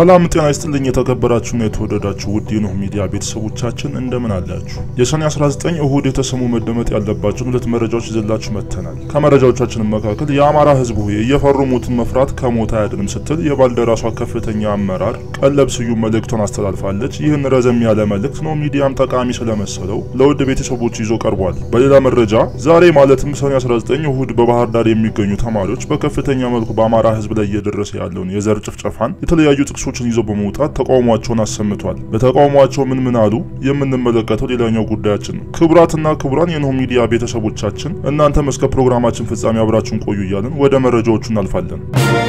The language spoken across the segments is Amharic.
ሰላም ጤና ይስጥልኝ የተከበራችሁና የተወደዳችሁ ውድ የኖህ ሚዲያ ቤተሰቦቻችን እንደምን አላችሁ? የሰኔ 19 እሁድ የተሰሙ መደመጥ ያለባቸው ሁለት መረጃዎች ይዘላችሁ መጥተናል። ከመረጃዎቻችን መካከል የአማራ ህዝብ ሆይ እየፈሩ ሞትን መፍራት ከሞት አያድንም ስትል የባልደራሷ ከፍተኛ አመራር ቀለብ ስዩም መልእክቷን አስተላልፋለች። ይህን ረዘም ያለ መልእክት ነው ሚዲያም ጠቃሚ ስለመሰለው ለውድ ቤተሰቦች ይዞ ቀርቧል። በሌላ መረጃ ዛሬ ማለትም ሰኔ 19 እሁድ በባህር ዳር የሚገኙ ተማሪዎች በከፍተኛ መልኩ በአማራ ህዝብ ላይ እየደረሰ ያለውን የዘር ጭፍጨፋን የተለያዩ ጥቅሶችን ይዘው በመውጣት ተቃውሟቸውን አሰምቷል። በተቃውሟቸው ምን አሉ የምንመለከተው ሌላኛው ጉዳያችን ነው። ክቡራትና ክቡራን የኖህ ሚዲያ ቤተሰቦቻችን እናንተም እስከ ፕሮግራማችን ፍጻሜ አብራችሁን ቆዩ እያልን ወደ መረጃዎቹ እናልፋለን።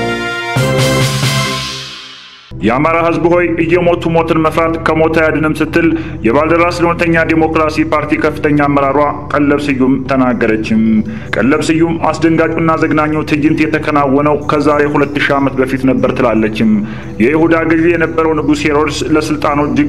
የአማራ ህዝብ ሆይ እየሞቱ ሞትን መፍራት ከሞት አያድንም ስትል የባልደራስ ለእውነተኛ ዲሞክራሲ ፓርቲ ከፍተኛ አመራሯ ቀለብ ስዩም ተናገረችም። ቀለብ ስዩም አስደንጋጭና ዘግናኙ ትዕይንት የተከናወነው ከዛሬ 2000 ዓመት በፊት ነበር ትላለችም። የይሁዳ ገዢ የነበረው ንጉስ ሄሮድስ ለስልጣኑ እጅግ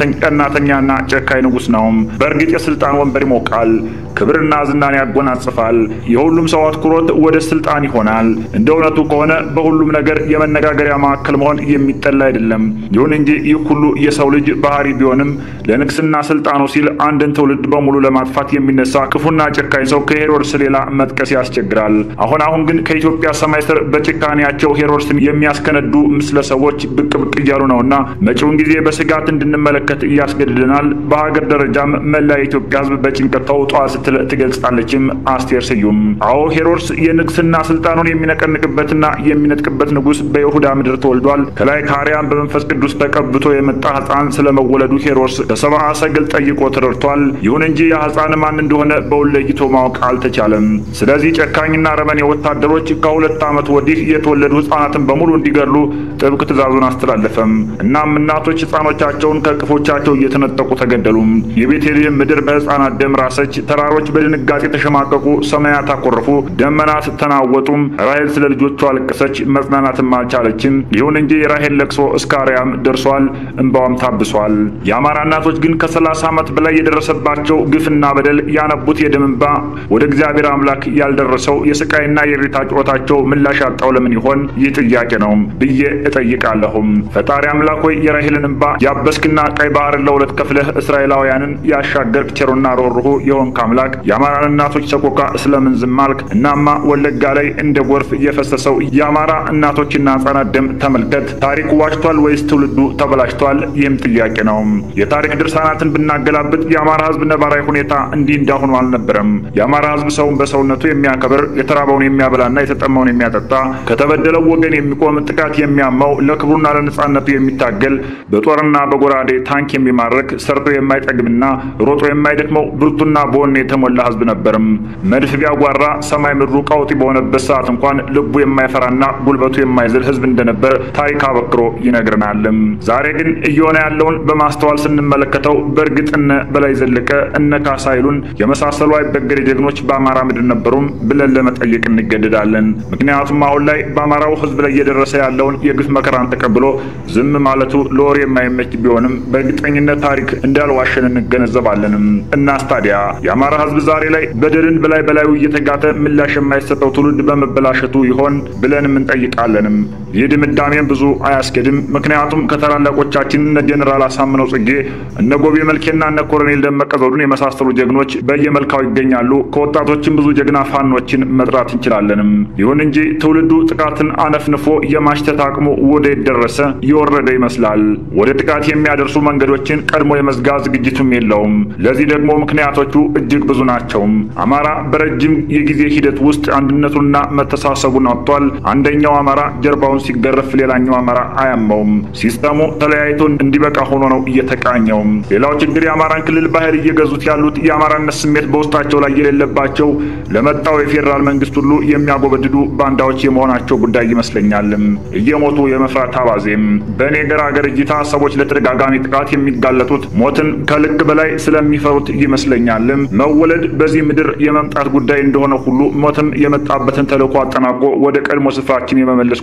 ቀናተኛና ጨካኝ ንጉስ ነው። በእርግጥ የስልጣን ወንበር ይሞቃል፣ ክብርና ዝናን ያጎናጽፋል። የሁሉም ሰው አትኩሮት ወደ ስልጣን ይሆናል። እንደ እውነቱ ከሆነ በሁሉም ነገር የመነጋገሪያ ማዕከል መሆን የሚጠላ አይደለም። ይሁን እንጂ ይህ ሁሉ የሰው ልጅ ባህሪ ቢሆንም ለንግስና ስልጣኑ ሲል አንድን ትውልድ በሙሉ ለማጥፋት የሚነሳ ክፉና ጨካኝ ሰው ከሄሮድስ ሌላ መጥቀስ ያስቸግራል። አሁን ግን ከኢትዮጵያ ሰማይ ስር በጭካኔያቸው ሄሮድስን የሚያስከነዱ ምስለ ሰዎች ብቅ እያሉ ነውና መጪውን ጊዜ በስጋት እንድንመለከት ያስገድደናል። በሀገር ደረጃም መላ የኢትዮጵያ ህዝብ በጭንቀት ተውጧል ስትል ትገልጻለችም አስቴር ስዩም። አዎ ሄሮድስ የንግስና ስልጣኑን የሚነቀንቅበትና የሚነጥቅበት ንጉስ በይሁዳ ምድር ተወልዷል። ከላይ ካሪያን በመንፈስ ቅዱስ ተቀብቶ የመጣ ህፃን ስለመወለዱ ሄሮድስ ከሰብአ ሰገል ጠይቆ ተረድቷል። ይሁን እንጂ የህፃን ማን እንደሆነ በውል ለይቶ ማወቅ አልተቻለም። ስለዚህ ጨካኝና ረመኔ ወታደሮች ከ2 ዓመት ወዲህ የተወለዱ ህፃናትን በሙሉ እንዲገድሉ ጥብቅ ትዕዛዙን አስተላለፈም። እናም እናቶች ህፃኖቻቸውን ከቅፎቻቸው እየተነጠቁ ተገደሉ። የቤተልሔም ምድር በህፃናት ደም ራሰች። ተራሮች በድንጋጤ ተሸማቀቁ። ሰማያት አኮረፉ። ደመናት ተናወጡም። ራሔል ስለ ልጆቿ አለቀሰች፣ መጽናናትም አልቻለችም። ይሁን እንጂ የራሔል ለቅሶ እስከ አርያም ደርሷል፣ እንባዋም ታብሷል። የአማራ እናቶች ግን ከ30 ዓመት በላይ የደረሰባቸው ግፍና በደል ያነቡት የደም እንባ ወደ እግዚአብሔር አምላክ ያልደረሰው የስቃይና የሪታ ጩኸታቸው ምላሽ ያጣው ለምን ይሆን? ይህ ጥያቄ ነው ብዬ እጠይቃለሁም። ፈጣሪ አምላክ ሆይ የራሔልን እንባ ያበስክና ቀይ ባህርን ለሁለት ከፍለህ እስራኤላውያንን ያሻገርክ ቸሩና ሮህሩህ የሆንክ አምላክ የአማራን እናቶች ሰቆቃ ስለምን ዝም አልክ? እናማ ወለጋ ላይ እንደ ጎርፍ የፈሰሰው የአማራ እናቶችና ህፃናት ደም ተመልከት። ታሪኩ ዋሽቷል ወይስ ትውልዱ ተበላሽቷል? ይህም ጥያቄ ነው። የታሪክ ድርሳናትን ብናገላብጥ የአማራ ህዝብ ነባራዊ ሁኔታ እንዲህ እንዳሁኑ አልነበረም። የአማራ ህዝብ ሰውን በሰውነቱ የሚያከብር፣ የተራበውን የሚያበላና የተጠማውን የሚያጠጣ፣ ከተበደለው ወገን የሚቆም፣ ጥቃት የሚያመው፣ ለክብሩና ለነጻነቱ የሚታገል፣ በጦርና በጎራዴ ታንክ የሚማርክ፣ ሰርቶ የማይጠግብና ሮጦ የማይደክመው ብርቱና በወኔ የተሞላ ህዝብ ነበርም። መድፍ ቢያጓራ ሰማይ ምድሩ ቀውጢ በሆነበት ሰዓት እንኳን ልቡ የማይፈራና ጉልበቱ የማይዝል ህዝብ እንደነበር ታሪክ አበክሮ ይነግረናል። ዛሬ ግን እየሆነ ያለውን በማስተዋል ስንመለከተው በእርግጥ እነ በላይ ዘለቀ እነ ካሳ ኃይሉን የመሳሰሉ አይበገሬ ጀግኖች በአማራ ምድር ነበሩም ብለን ለመጠየቅ እንገደዳለን። ምክንያቱም አሁን ላይ በአማራው ህዝብ ላይ እየደረሰ ያለውን የግፍ መከራን ተቀብሎ ዝም ማለቱ ለወሬ የማይመች ቢሆንም በእርግጠኝነት ታሪክ እንዳልዋሸን እንገነዘባለንም። እናስ ታዲያ የአማራ ህዝብ ዛሬ ላይ በደልን በላዩ እየተጋተ ምላሽ የማይሰጠው ትውልድ በመበላሸቱ ይሆን ብለንም እንጠይቃለንም። ይህ ድምዳሜም ብዙ አያስገድም። ምክንያቱም ከታላላቆቻችን እነ ጀነራል አሳምነው ጽጌ እነ ጎቤ መልኬና እነ ኮሎኔል ደመቀ ዘውዱን የመሳሰሉ ጀግኖች በየመልካው ይገኛሉ። ከወጣቶችም ብዙ ጀግና ፋኖችን መጥራት እንችላለንም። ይሁን እንጂ ትውልዱ ጥቃትን አነፍንፎ የማሽተት አቅሙ ወደ ደረሰ የወረደ ይመስላል። ወደ ጥቃት የሚያደርሱ መንገዶችን ቀድሞ የመዝጋት ዝግጅቱም የለውም። ለዚህ ደግሞ ምክንያቶቹ እጅግ ብዙ ናቸው። አማራ በረጅም የጊዜ ሂደት ውስጥ አንድነቱንና መተሳሰቡን አጥቷል። አንደኛው አማራ ጀርባውን ሲገረፍ ሌላኛው አማራ አያመውም። ሲስተሙ ተለያይቶ እንዲበቃ ሆኖ ነው እየተቃኘው። ሌላው ችግር የአማራን ክልል ባህል እየገዙት ያሉት የአማራነት ስሜት በውስጣቸው ላይ የሌለባቸው ለመጣው የፌደራል መንግስት ሁሉ የሚያጎበድዱ ባንዳዎች የመሆናቸው ጉዳይ ይመስለኛል። እየሞቱ የመፍራት አባዜም በኔ ገራገር እይታ ሰዎች ለተደጋጋሚ ጥቃት የሚጋለጡት ሞትን ከልክ በላይ ስለሚፈሩት ይመስለኛል። መወለድ በዚህ ምድር የመምጣት ጉዳይ እንደሆነ ሁሉ ሞትም የመጣበትን ተልዕኮ አጠናቆ ወደ ቀድሞ ስፍራችን የመመለስ ጉዳይ እንደሆነ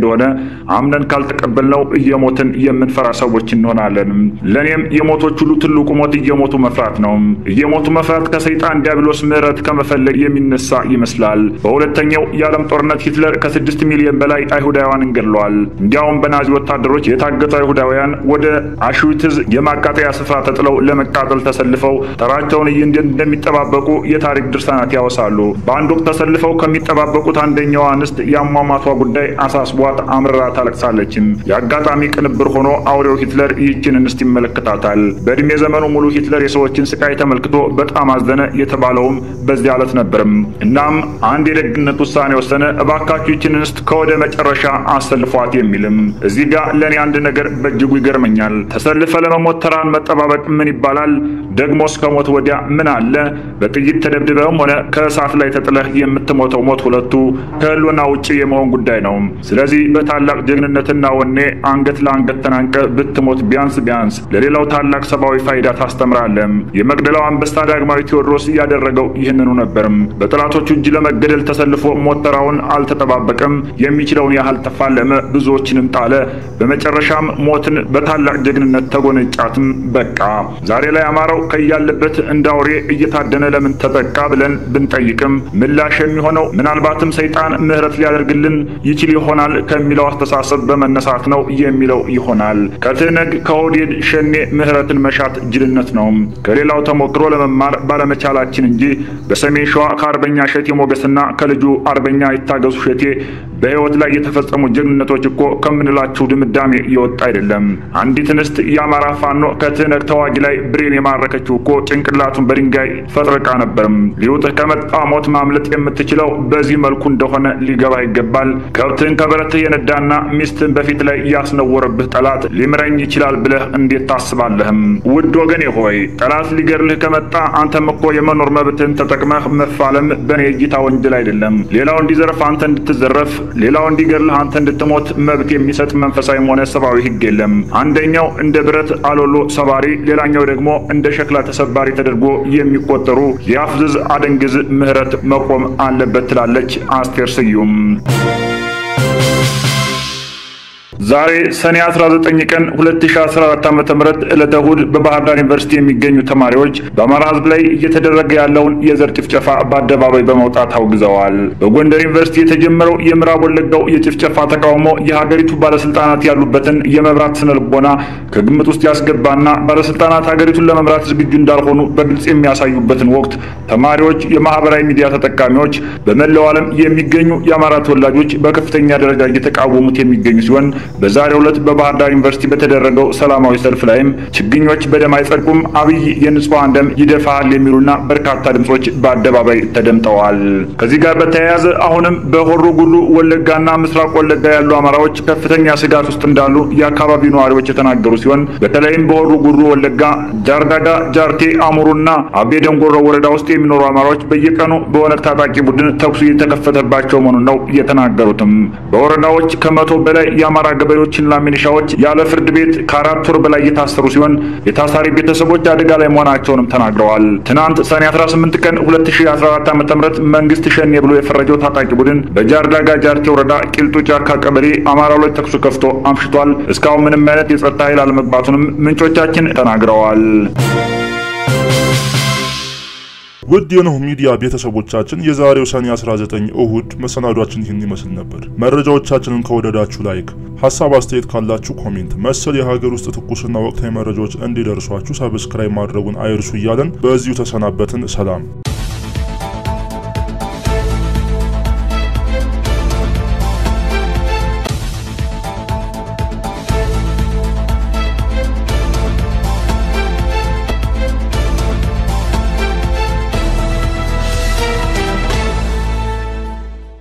እንደሆነ አምነን ካልተቀበልነው እየሞትን የምንፈራ ሰዎች እንሆናለን። ለኔም የሞቶች ሁሉ ትልቁ ሞት እየሞቱ መፍራት ነው። እየሞቱ መፍራት ከሰይጣን ዲያብሎስ ምህረት ከመፈለግ የሚነሳ ይመስላል። በሁለተኛው የዓለም ጦርነት ሂትለር ከ6 ሚሊዮን በላይ አይሁዳውያንን ገድሏል። እንዲያውም በናዚ ወታደሮች የታገቱ አይሁዳውያን ወደ አውሽዊትዝ የማቃጠያ ስፍራ ተጥለው ለመቃጠል ተሰልፈው ተራቸውን እንደሚጠባበቁ የታሪክ ድርሳናት ያወሳሉ። በአንድ ወቅት ተሰልፈው ከሚጠባበቁት አንደኛዋ አንስት ያሟሟቷ ጉዳይ አሳስቧት አምርራ ታለቅሳለች። የአጋጣሚ ቅንብር ሆኖ አውሬው ሂትለር ይህችን እንስት ይመለከታታል። በእድሜ ዘመኑ ሙሉ ሂትለር የሰዎችን ስቃይ ተመልክቶ በጣም አዘነ የተባለውም በዚያ ዕለት ነበርም። እናም አንድ የደግነት ውሳኔ ወሰነ። እባካችሁ ይህችን እንስት ከወደ መጨረሻ አሰልፏት የሚልም። እዚህ ጋር ለኔ አንድ ነገር በእጅጉ ይገርመኛል። ተሰልፈ ለመሞት ተራን መጠባበቅ ምን ይባላል? ደግሞ እስከ ሞት ወዲያ ምን አለ? በጥይት ተደብድበህም ሆነ ከእሳት ላይ ተጥለህ የምትሞተው ሞት ሁለቱ ከህልውና ውጪ የመሆን ጉዳይ ነው። ስለዚህ በታላቅ ጀግንነትና ወኔ አንገት ለአንገት ተናንቀ ብትሞት ቢያንስ ለሌላው ታላቅ ሰብአዊ ፋይዳ ታስተምራለህ። የመቅደላው አንበሳ ዳግማዊ ቴዎድሮስ ያደረገው ይህንኑ ነበርም። በጠላቶቹ እጅ ለመገደል ተሰልፎ ሞት ተራውን አልተጠባበቀም። የሚችለውን ያህል ተፋለመ፣ ብዙዎችንም ጣለ። በመጨረሻም ሞትን በታላቅ ጀግንነት ተጎነጫትም። በቃ ዛሬ ላይ አማራው ከያለበት እንዳውሬ እየታደነ ለምን ተጠቃ ብለን ብንጠይቅም ምላሽ የሚሆነው ምናልባትም ሰይጣን ምህረት ሊያደርግልን ይችል ይሆናል ከሚለው አስተሳሰብ በመነሳት ነው የሚለው ይሆናል። ከትነግ ከሆዴድ ሸኔ ምህረትን መሻት ጅልነት ነው። ከሌላው ተሞክሮ ለመማር ባለመቻላችን እንጂ በሰሜን ሸዋ ከአርበኛ ሸቴ ሞገስና ከልጁ አርበኛ ይታገሱ ሸቴ በህይወት ላይ የተፈጸሙ ጀግንነቶች እኮ ከምንላቸው ድምዳሜ የወጣ አይደለም። አንዲት እንስት የአማራ ፋኖ ከትነግ ተዋጊ ላይ ብሬን የማረከችው እኮ ጭንቅላቱን በድንጋይ ፈጥረቃ ነበርም። ሊውጥህ ከመጣ ሞት ማምለጥ የምትችለው በዚህ መልኩ እንደሆነ ሊገባ ይገባል። ከብትህን ከበረትህ የነዳና ሚስትህን በፊት ላይ ያስነወረብህ ጠላት ሊምረኝ ይችላል ብለህ እንዴት ታስባለህም? ውድ ወገኔ ሆይ ጠላት ሊገርልህ ከመጣ አንተም እኮ የመኖር መብትህን ተጠቅመህ መፋለም በኔ እይታ ወንጀል አይደለም። ሌላው እንዲዘርፍ አንተ እንድትዘረፍ፣ ሌላው እንዲገርልህ አንተ እንድትሞት መብት የሚሰጥ መንፈሳዊም ሆነ ሰብአዊ ህግ የለም። አንደኛው እንደ ብረት አሎሎ ሰባሪ፣ ሌላኛው ደግሞ እንደ ሸክላ ተሰባሪ ተደርጎ የሚቆጠሩ ሊያፍዝዝ አደንግዝ ምህረት መቆም አለበት ትላለች አስቴር ስዩም። ዛሬ ሰኔ 19 ቀን 2014 ዓ.ም ዕለተ እሁድ በባህር ዳር ዩኒቨርሲቲ የሚገኙ ተማሪዎች በአማራ ህዝብ ላይ እየተደረገ ያለውን የዘር ጭፍጨፋ በአደባባይ በመውጣት አውግዘዋል። በጎንደር ዩኒቨርሲቲ የተጀመረው የምዕራብ ወለጋው የጭፍጨፋ ተቃውሞ የሀገሪቱ ባለስልጣናት ያሉበትን የመብራት ስነልቦና ከግምት ውስጥ ያስገባና ባለስልጣናት ሀገሪቱን ለመምራት ዝግጁ እንዳልሆኑ በግልጽ የሚያሳዩበትን ወቅት ተማሪዎች፣ የማህበራዊ ሚዲያ ተጠቃሚዎች፣ በመላው ዓለም የሚገኙ የአማራ ተወላጆች በከፍተኛ ደረጃ እየተቃወሙት የሚገኙ ሲሆን በዛሬው ዕለት በባህር ዳር ዩኒቨርሲቲ በተደረገው ሰላማዊ ሰልፍ ላይም ችግኞች በደም አይጸድቁም፣ አብይ የንጹሃን ደም ይደፋል የሚሉና በርካታ ድምጾች በአደባባይ ተደምጠዋል። ከዚህ ጋር በተያያዘ አሁንም በሆሮ ጉሉ ወለጋና ምስራቅ ወለጋ ያሉ አማራዎች ከፍተኛ ስጋት ውስጥ እንዳሉ የአካባቢው ነዋሪዎች የተናገሩ ሲሆን በተለይም በሆሮ ጉሉ ወለጋ ጃርዳጋ፣ ጃርቴ፣ አሙሩና አቤ ደንጎሮ ወረዳ ውስጥ የሚኖሩ አማራዎች በየቀኑ በኦነግ ታጣቂ ቡድን ተኩስ እየተከፈተባቸው መሆኑን ነው የተናገሩትም። በወረዳዎች ከ100 በላይ የአማራ ገበሬዎችና ሚሊሻዎች ያለ ፍርድ ቤት ከ4 ወር በላይ የታሰሩ ሲሆን የታሳሪ ቤተሰቦች አደጋ ላይ መሆናቸውንም ተናግረዋል። ትናንት ሰኔ 18 ቀን 2014 ዓ.ም መንግስት ሸኔ ብሎ የፈረጀው ታጣቂ ቡድን በጃርዳጋ ጃርቴ ወረዳ ቂልጡ ጫካ ቀበሌ አማራው ላይ ተኩስ ከፍቶ አምሽቷል። እስካሁን ምንም አይነት የጸጥታ ኃይል አለመግባቱንም ምንጮቻችን ተናግረዋል። ውድ የኖህ ሚዲያ ቤተሰቦቻችን የዛሬው ሰኔ 19 እሁድ መሰናዷችን ይህን ይመስል ነበር። መረጃዎቻችንን ከወደዳችሁ ላይክ፣ ሐሳብ አስተያየት ካላችሁ ኮሜንት፣ መሰል የሀገር ውስጥ ትኩስና ወቅታዊ መረጃዎች እንዲደርሷችሁ ሰብስክራይብ ማድረጉን አይርሱ እያለን በዚሁ ተሰናበትን። ሰላም።